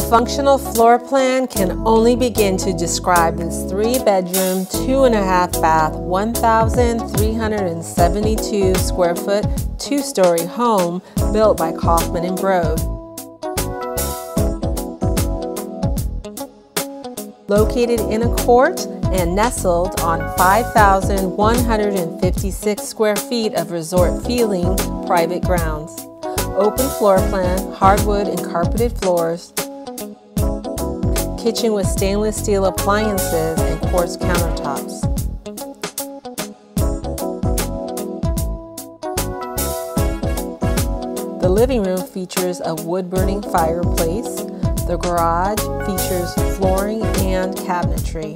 functional floor plan can only begin to describe this 3-bedroom, 2.5 bath, 1,372 square foot, 2-story home built by Kaufman and Broad. Located in a court and nestled on 5,156 square feet of resort-feeling private grounds. Open floor plan, hardwood and carpeted floors, kitchen with stainless steel appliances and quartz countertops. The living room features a wood-burning fireplace. The garage features flooring and cabinetry.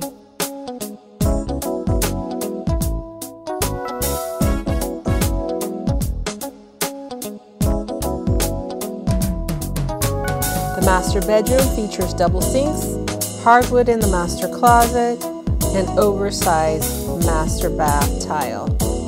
The master bedroom features double sinks, hardwood in the master closet, and oversized master bath tile.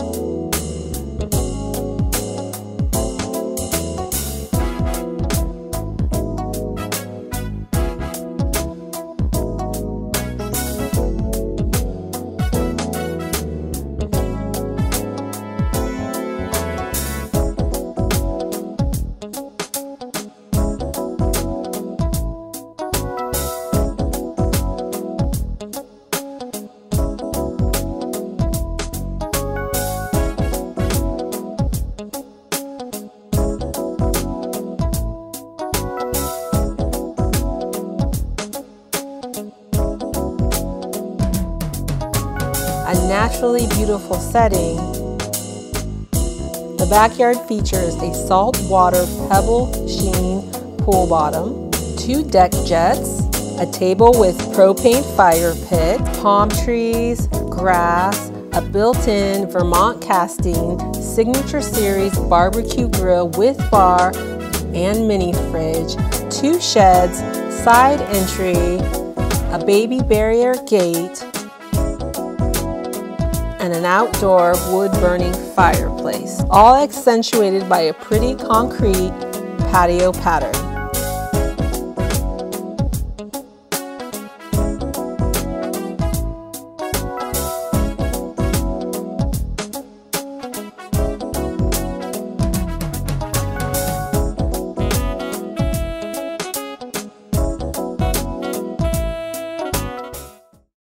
A naturally beautiful setting. The backyard features a saltwater pebble sheen pool bottom, 2 deck jets, a table with propane fire pit, palm trees, grass, a built-in Vermont casting signature series barbecue grill with bar and mini fridge, 2 sheds, side entry, a baby barrier gate, and an outdoor wood-burning fireplace, all accentuated by a pretty concrete patio pattern.